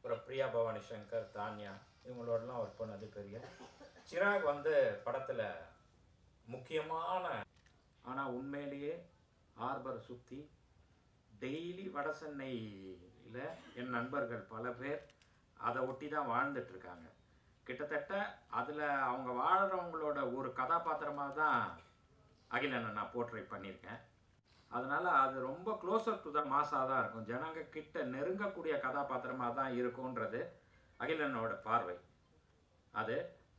அப்புறம் Priya Bhavani Shankar, Tanya இவங்களோடலாம் work பண்ணது பெரிய. சிராக் வந்து படத்தில் முக்கியமான ஆனால் உண்மையிலேயே ஹார்பர் சுற்றி டெய்லி வட சென்னையில் என் நண்பர்கள் பல பேர் அதை ஒட்டி தான் வாழ்ந்துட்டுருக்காங்க. கிட்டத்தட்ட அதில் அவங்க வாழ்கிறவங்களோட ஒரு கதாபாத்திரமாக தான் அகிலனை நான் போர்ட்ரேட் பண்ணியிருக்கேன். அதனால் அது ரொம்ப க்ளோஸர் டு த மாஸாக தான் இருக்கும். ஜனங்க கிட்ட நெருங்கக்கூடிய கதாபாத்திரமாக தான் இருக்குன்றது அகிலனோட பார்வை. அது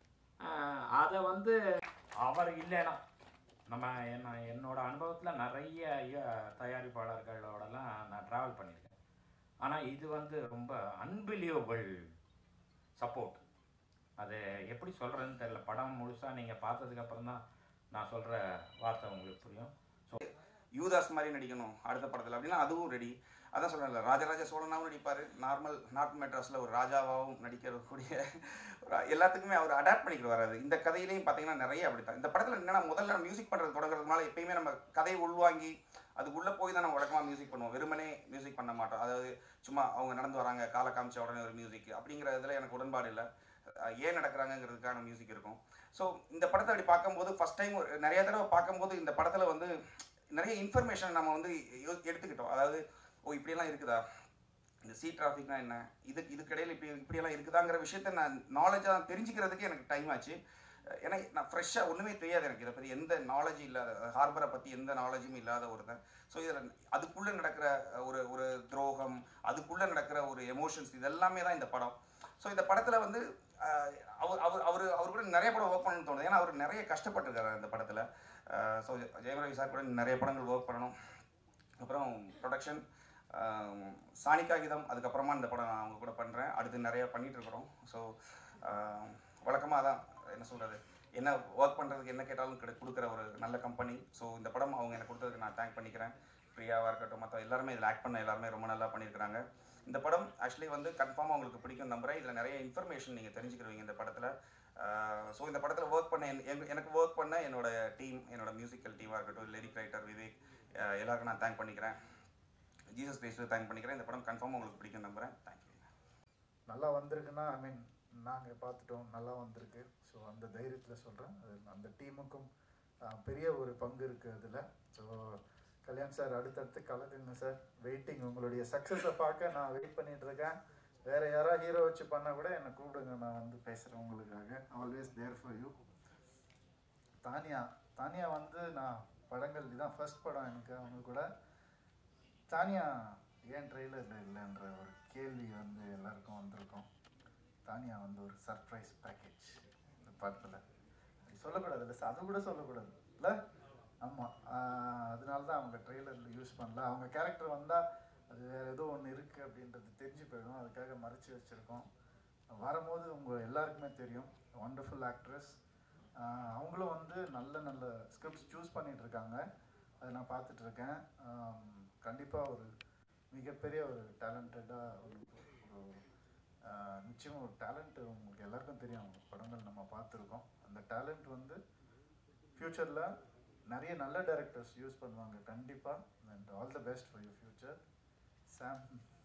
அதை வந்து அவர் இல்லைன்னா நம்ம என்னோட அனுபவத்தில் நிறைய தயாரிப்பாளர்களோடலாம் நான் ட்ராவல் பண்ணியிருக்கேன். ஆனால் இது வந்து ரொம்ப அன்பிலீவபிள் சப்போர்ட். அது எப்படி சொல்கிறதுன்னு தெரியல. படம் முழுசாக நீங்கள் பார்த்ததுக்கப்புறம் தான் நான் சொல்கிற வார்த்தை உங்களுக்கு புரியும். ஸோ யூதாஸ் மாதிரி நடிக்கணும் அடுத்த படத்தில் அப்படின்னா அதுவும் ரெடி. அதான் சொல்கிறேன்ல, ராஜராஜ சோழனாகவும் நடிப்பார், நார்த் மெட்ராஸில் ஒரு ராஜாவாகவும் நடிக்கக்கூடிய எல்லாத்துக்குமே அவர் அடாப்ட் பண்ணிக்கிட்டு வராது. இந்த கதையிலையும் பார்த்தீங்கன்னா நிறைய அப்படித்தான். இந்த படத்தில் என்னென்னா முதல்ல மியூசிக் பண்ணுறது தொடங்குறதுனால எப்பயுமே நம்ம கதையை உள்வாங்கி அதுக்குள்ளே போய் தான் நம்ம வழக்கமாக மியூசிக் பண்ணுவோம். வெறுமனே மியூசிக் பண்ண மாட்டோம். அதாவது சும்மா அவங்க நடந்து வராங்க காலை காமிச்ச உடனே ஒரு மியூசிக் அப்படிங்கிறதுல எனக்கு உடன்பாடு இல்லை. ஏன் நடக்கிறாங்கிறதுக்கான மியூசிக் இருக்கும். ஸோ இந்த படத்தை அப்படி பார்க்கும்போது ஃபஸ்ட் டைம் நிறைய தடவை பார்க்கும்போது இந்த படத்தில் வந்து நிறைய இன்ஃபர்மேஷன் நம்ம வந்து எடுத்துக்கிட்டோம். அதாவது இப்படியெல்லாம் இருக்குதா, இந்த சீ டிராஃபிக்னா என்ன, இதுக்கிடையில் இப்படியெல்லாம் இருக்குதாங்கிற விஷயத்த நான் நாலேஜாக தெரிஞ்சுக்கிறதுக்கு எனக்கு டைம் ஆச்சு. ஏன்னா நான் ஃப்ரெஷ்ஷாக ஒன்றுமே தெரியாது எனக்கு. இதை பற்றி எந்த நாலேஜும் இல்லாத, ஹார்பரை பற்றி எந்த நாலேஜும் இல்லாத ஒருத்தன். ஸோ இதில் அதுக்குள்ளே நடக்கிற ஒரு துரோகம், அதுக்குள்ளே நடக்கிற ஒரு எமோஷன்ஸ், இதெல்லாமே தான் இந்த படம். ஸோ இந்த படத்தில் வந்து அவர் கூட நிறைய படம் ஒர்க் பண்ணணும்னு தோணுது. ஏன்னா அவர் நிறைய கஷ்டப்பட்டுருக்காரு இந்த படத்தில். ஸோ ஜெயம் ரவி சார் கூட நிறைய படங்கள் ஒர்க் பண்ணணும். அப்புறம் ப்ரொடக்ஷன் சாணிக்கா கீதம், அதுக்கப்புறமா இந்த படம் நான் அவங்க கூட பண்ணுறேன். அடுத்து நிறையா பண்ணிகிட்ருக்குறோம். ஸோ வழக்கமாக தான் என்ன சொல்கிறது, என்ன ஒர்க் பண்ணுறதுக்கு என்ன கேட்டாலும் கொடுக்குற ஒரு நல்ல கம்பெனி. ஸோ இந்த படம் அவங்க எனக்கு கொடுத்ததுக்கு நான் தேங்க் பண்ணிக்கிறேன். பிரியாவாக இருக்கட்டும், மற்ற எல்லாருமே இதில் ஆக்ட் பண்ண எல்லாருமே ரொம்ப நல்லா பண்ணியிருக்கிறாங்க. இந்த படம் ஆக்சுவலி வந்து கன்ஃபார்மாக உங்களுக்கு பிடிக்கும் நம்புறேன். இதில் நிறைய இன்ஃபர்மேஷன் நீங்கள் தெரிஞ்சுக்கிடுவீங்க இந்த படத்தில். ஸோ இந்த படத்தில் ஒர்க் பண்ண எனக்கு ஒர்க் பண்ண என்னோட டீம், என்னோட மியூசிக்கல் டீமாக இருக்கட்டும், லிரிக் ரைட்டர் விவேக், எல்லாருக்கும் நான் தேங்க் பண்ணிக்கிறேன். ஜீசஸ் கிரைஸ்ட்டு தேங்க் பண்ணிக்கிறேன். இந்த படம் கன்ஃபார்மாக உங்களுக்கு பிடிக்கும் நம்புறேன். தேங்க்யூ. நல்லா வந்திருக்குன்னா நாங்கள் பார்த்துட்டோம், நல்லா வந்திருக்கு. ஸோ அந்த தைரியத்தில் சொல்கிறேன். அது அந்த டீமுக்கும் பெரிய ஒரு பங்கு இருக்குது அதில். ஸோ கல்யாண் சார் அடுத்தடுத்து கலக்குங்க சார். வெயிட்டிங், உங்களுடைய சக்ஸஸை பார்க்க நான் வெயிட் பண்ணிகிட்ருக்கேன். வேறு யாராவது ஹீரோ வச்சு பண்ணால் கூட என்னை கூப்பிடுங்க, நான் வந்து பேசுகிறேன் உங்களுக்காக. Always there for you. Tanya வந்து நான் படங்கள் இதுதான் ஃபர்ஸ்ட் படம் எனக்கு அவங்க கூட. தானியா ஏன் ட்ரெய்லரில் இல்லைன்ற ஒரு கேள்வி வந்து எல்லாருக்கும் வந்திருக்கும். தானியா வந்து ஒரு சர்ப்ரைஸ் பேக்கேஜ் இந்த படத்தில். அது சொல்லக்கூடாது இல்லை, அது கூட சொல்லக்கூடாது இல்லை. ஆமாம், அதனால தான் அவங்க ட்ரெய்லரில் யூஸ் பண்ணல. அவங்க கேரக்டர் வந்தால் அது வேறு ஏதோ ஒன்று இருக்குது அப்படின்றது தெரிஞ்சு போயிடும். அதுக்காக மறைச்சி வச்சுருக்கோம். வரும்போது உங்கள் எல்லாருக்குமே தெரியும், ஒண்டர்ஃபுல் ஆக்ட்ரஸ். அவங்களும் வந்து நல்ல ஸ்கிரிப்ட்ஸ் சூஸ் பண்ணிகிட்ருக்காங்க. அதை நான் பார்த்துட்ருக்கேன். கண்டிப்பாக ஒரு மிகப்பெரிய ஒரு டேலண்டடாக ஒரு நிச்சயமாக ஒரு டேலண்ட்டு உங்களுக்கு எல்லாருக்கும் தெரியும். அவங்க படங்கள் நம்ம பார்த்துருக்கோம். அந்த டேலண்ட் வந்து ஃப்யூச்சரில் நிறைய நல்ல டைரக்டர்ஸ் யூஸ் பண்ணுவாங்க கண்டிப்பாக. And all the best for your future Sam.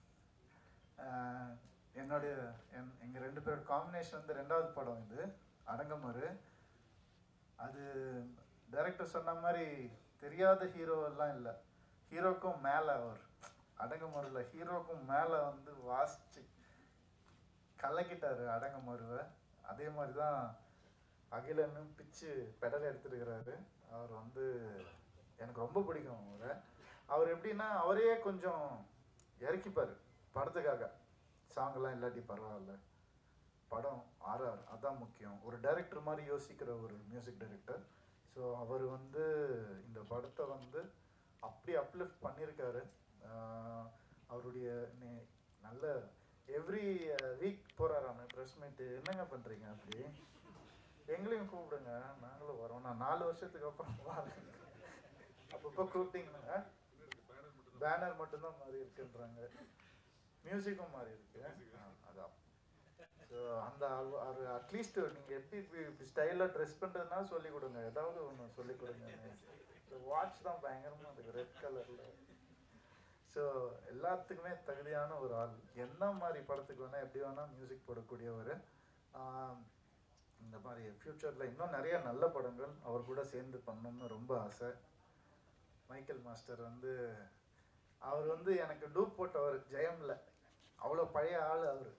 எங்கள் ரெண்டு பேரோட காம்பினேஷன் வந்து 2வது படம் இது, அடங்கமறு. அது டைரக்டர் சொன்ன மாதிரி தெரியாத ஹீரோவெல்லாம் இல்லை, ஹீரோக்கும் மேலே அவர் அடங்கமறுல ஹீரோக்கும் மேலே வந்து வாசிச்சு கலக்கிட்டார் அடங்கமறுவை. அதே மாதிரி தான் அகிலனும் பிச்சு பெடல் எடுத்துருக்கிறாரு. அவர் வந்து எனக்கு ரொம்ப பிடிக்கும் அவர் எப்படின்னா அவரையே கொஞ்சம் இறக்கிப்பார் படத்துக்காக. சாங்கெல்லாம் இல்லாட்டி பரவாயில்ல, படம் ஆர்ஆர் அதான் முக்கியம். ஒரு டைரக்டர் மாதிரி யோசிக்கிற ஒரு மியூசிக் டைரக்டர். ஸோ அவர் வந்து இந்த படத்தை வந்து அப்படி அப்லிஃப்ட் பண்ணியிருக்காரு. அவருடைய நல்ல எவ்ரி வீக் போகிறாரான ப்ரெஸ் மீட்டு. என்னங்க பண்ணுறீங்க அப்படி? எங்களையும் கூப்பிடுங்க, நாங்களும் வரோம். நான் 4 வருஷத்துக்கு அப்புறம் வரேன். அப்பப்போ கூப்பிட்டீங்கன்னா பேனர் மட்டும்தான் மாறி இருக்குன்றாங்க, மியூசிக்கும் மாறி இருக்கு. அதான். ஸோ அந்த அட்லீஸ்ட் நீங்கள் எப்படி ஸ்டைலாக ட்ரெஸ் பண்ணுறதுனால சொல்லிக் கொடுங்க, ஏதாவது ஒன்று சொல்லிக் கொடுங்க. வாட்ச் தான் பயங்கரமாக இருக்குது ரெட் கலரில். ஸோ எல்லாத்துக்குமே தகுதியான ஒரு ஆள். என்ன மாதிரி படத்துக்கு வேணால் எப்படி வேணால் மியூசிக் போடக்கூடியவர். இந்த மாதிரி ஃப்யூச்சரில் இன்னும் நிறைய நல்ல படங்கள் அவர் கூட சேர்ந்து பண்ணணும்னு ரொம்ப ஆசை. மைக்கேல் மாஸ்டர் வந்து அவர் வந்து எனக்கு டூப் போட்டவர் ஜெயம்ல. அவ்வளோ பழைய ஆள் அவர்.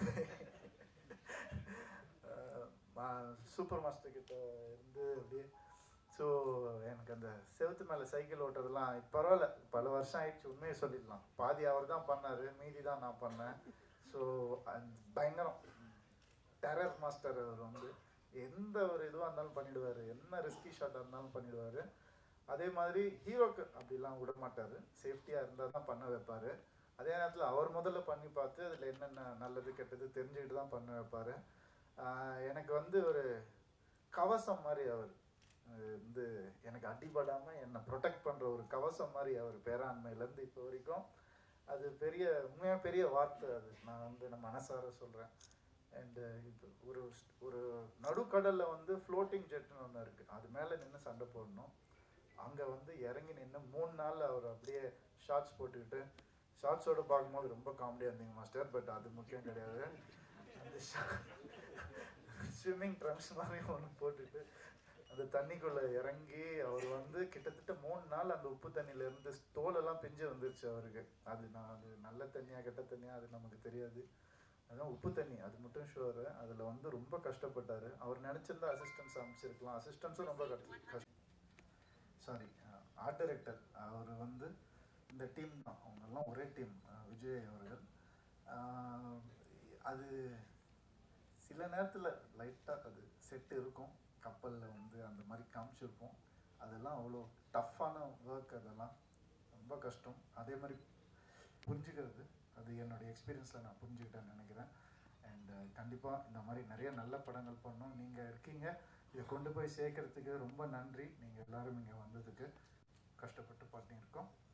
சூப்பர் மாஸ்டர் கிட்ட இருந்து அப்படியே. ஸோ எனக்கு அந்த செவத்து மேலே சைக்கிள் ஓட்டுறதுலாம் பரவாயில்ல, பல வருஷம் ஆயிடுச்சு. உண்மையை சொல்லிடலாம், பாதி அவர் தான் பண்ணார், மீதி தான் நான் பண்ணேன். ஸோ பயங்கரம் டெரர் மாஸ்டர். அவர் வந்து எந்த ஒரு இதுவாக இருந்தாலும் பண்ணிடுவார், என்ன ரிஸ்கி ஷாட்டாக இருந்தாலும் பண்ணிடுவார். அதே மாதிரி ஹீரோக்கு அப்படிலாம் விட மாட்டார், சேஃப்டியாக இருந்தால் தான் பண்ண வைப்பார். அதே நேரத்தில் அவர் முதல்ல பண்ணி பார்த்து அதில் என்னென்ன நல்லது கெட்டது தெரிஞ்சுக்கிட்டு தான் பண்ண வைப்பார். எனக்கு வந்து ஒரு கவசம் மாதிரி அவர் வந்து, எனக்கு அடிபடாமல் என்னை ப்ரொடெக்ட் பண்ணுற ஒரு கவசம் மாதிரி அவர் பேராண்மையிலேருந்து இப்போ வரைக்கும். அது பெரிய உண்மையாக பெரிய வார்த்தை. அது நான் வந்து நம்ம மனசார சொல்கிறேன். அண்டு இது ஒரு நடுக்கடலில் வந்து ஃப்ளோட்டிங் ஜெட்னு ஒன்று இருக்குது, அது மேலே நின்று சண்டை போடணும். அங்கே வந்து இறங்கி நின்று 3 நாள் அவர் அப்படியே ஷார்ட்ஸ் போட்டுக்கிட்டு, ஷார்ட்ஸோடு பார்க்கும்போது ரொம்ப காமெடியாக இருந்தீங்க மாஸ்டர், பட் அது முக்கியம் கிடையாது. அந்த ஸ்விம்மிங் ட்ரங்க்ஸ் மாதிரி ஒன்று போட்டுட்டு அந்த தண்ணிக்குள்ளே இறங்கி அவர் வந்து கிட்டத்தட்ட 3 நாள் அந்த உப்பு தண்ணியிலேருந்து தோலெல்லாம் பிஞ்சு வந்துருச்சு அவருக்கு. அது நல்ல தண்ணியாக கெட்ட தண்ணியாக அது நமக்கு தெரியாது. அதுதான் உப்பு தண்ணி, அது மட்டும் ஷுவர். அதில் வந்து ரொம்ப கஷ்டப்பட்டார். அவர் நினச்சிருந்தா அசிஸ்டன்ஸ் அமைச்சிருக்கலாம், அசிஸ்டன்ஸும் ரொம்ப ஆர்ட் டைரக்டர் அவர் வந்து இந்த டீம் தான், அவங்கெல்லாம் ஒரே டீம். விஜய் அவர்கள் அது சில நேரத்தில் லைட்டாக அது செட்டு இருக்கும், கப்பலில் வந்து அந்த மாதிரி காமிச்சிருப்போம். அதெல்லாம் அவ்வளோ டஃப்பான ஒர்க், அதெல்லாம் ரொம்ப கஷ்டம். அதே மாதிரி புரிஞ்சுக்கிறது, அது என்னுடைய எக்ஸ்பீரியன்ஸில் நான் புரிஞ்சுக்கிட்டேன்னு நினைக்கிறேன். அண்டு கண்டிப்பாக இந்த மாதிரி நிறைய நல்ல படங்கள் பண்ணோம். நீங்கள் இருக்கீங்க, இதை கொண்டு போய் சேர்க்கறதுக்கு ரொம்ப நன்றி. நீங்கள் எல்லோரும் இங்கே வந்ததுக்கு கஷ்டப்பட்டு பண்ணியிருக்கோம்.